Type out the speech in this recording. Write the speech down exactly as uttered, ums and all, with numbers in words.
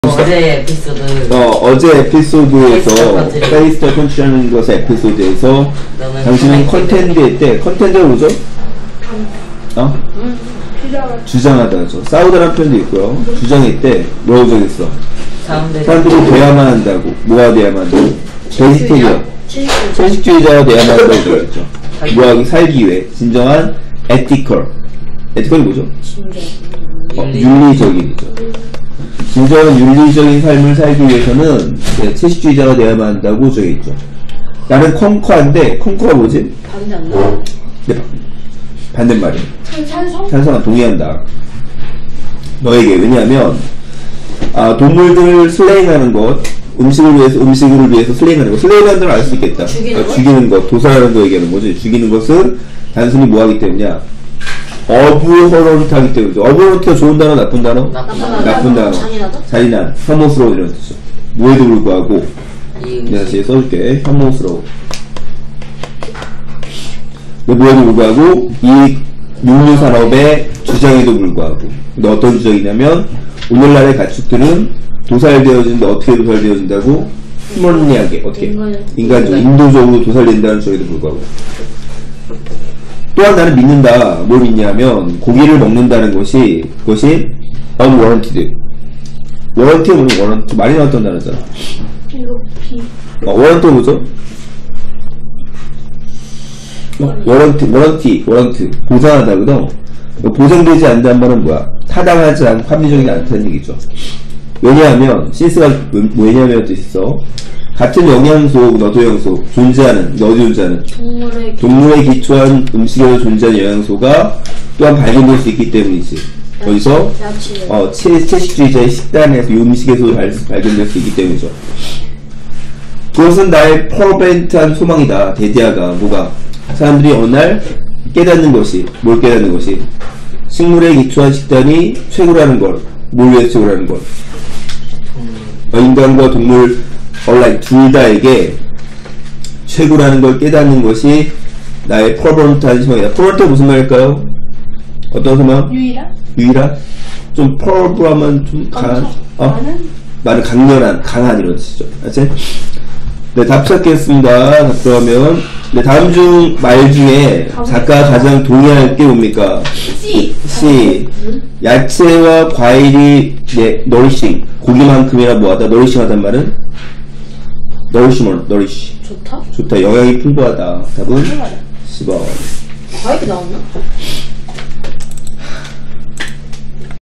어제 에피소드 어, 어제 에피소드에서 페이스터 컨트롤하는 것의 에피소드에서 당신은 컨텐츠일 때 컨텐츠가 뭐죠? 어? 음, 주장. 주장하다죠. 싸우다라는 표현도 있고요. 주장일 때 뭐라고 적였어? 사람들이 돼야만 한다고. 뭐가 돼야만 한다고? 베지테리언. 채식주의자가 돼야만 한다고 적였죠. 뭐하기 살기 위해 진정한 에티컬. 에티컬이 뭐죠? 어, 윤리적인이죠. 진정한 윤리적인 삶을 살기 위해서는 채식주의자가 되어야만 한다고 적혀있죠. 나는 콩커한데 콩커가 뭐지? 반대 안 나. 네, 반대말이에요. 찬성? 찬성한 동의한다. 너에게. 왜냐하면 아, 동물들을 슬레잉하는 것, 음식을 위해서 음식을 위해서 슬레잉하는 것. 슬레잉하는 걸 알 수 있겠다. 죽이는, 아, 것? 죽이는 것, 도살하는 거 얘기하는 거지. 죽이는 것은 단순히 뭐하기 때문이야? 어브허런트하기 때문이죠. 어브허런트가 좋은 단어, 나쁜 단어? 나쁜 단어. 나쁜 단어. 잔인하다? 잔인한, 혐오스러운 이런 뜻이죠. 뭐에도 불구하고 내가 다시 써줄게. 혐오스러워. 뭐에도 불구하고 이 육류산업의 주장에도 불구하고. 근데 어떤 주장이냐면 오늘날의 가축들은 도살되어진다. 어떻게 도살되어진다고? 휴먼리하게 어떻게? 인간적으로, 인도적으로 도살된다는 주장에도 불구하고. 또한 나는 믿는다. 뭘 믿냐면 고기를 먹는다는 것이 그것이 unwarranted. warranty 뭐는 warranty 많이 나왔던 단어잖아. 어, warranty 뭐죠? 어, warranty, warranty, warranty 보장하다 그죠? 보장되지 않는다는 말은 뭐야? 타당하지 않고 합리적이지 않다는 얘기죠. 왜냐하면 신스가 왜냐하면 뜻이 있어. 같은 영양소, 너도영소 존재하는, 너도 존재하는 동물의, 동물에 기초한 음식에서 존재하는 영양소가 또한 발견될 수 있기 때문이지. 어디서? 어, 채, 채식주의자의 식단에서 이 음식에서 발, 발견될 수 있기 때문이죠. 그것은 나의 퍼벤트한 소망이다. 데디아가 뭐가? 사람들이 어느 날 깨닫는 것이, 뭘 깨닫는 것이? 식물에 기초한 식단이 최고라는 걸. 뭘 위해서 최고라는 걸? 어, 인간과 동물 얼라인 둘 다에게 최고라는 걸 깨닫는 것이 나의 퍼버런트한 소망이다. 퍼버런트가 무슨 말일까요? 어떤 소망? 유일한? 유일한? 좀 퍼버하면 좀 강한? 어? 말은 강렬한, 강한 이런 뜻이죠. 알지? 네, 답 찾겠습니다. 답 들어가면 네, 다음 중 말 중에 작가가 가장 동의할 게 뭡니까? C. C. 야채와 과일이 네, nourishing. 고기만큼이나 뭐하다? nourishing 하단 말은? nourishment, nourish. 좋다? 좋다. 영양이 풍부하다. 답은 풍부하다. 십 번. 과일이 나왔나?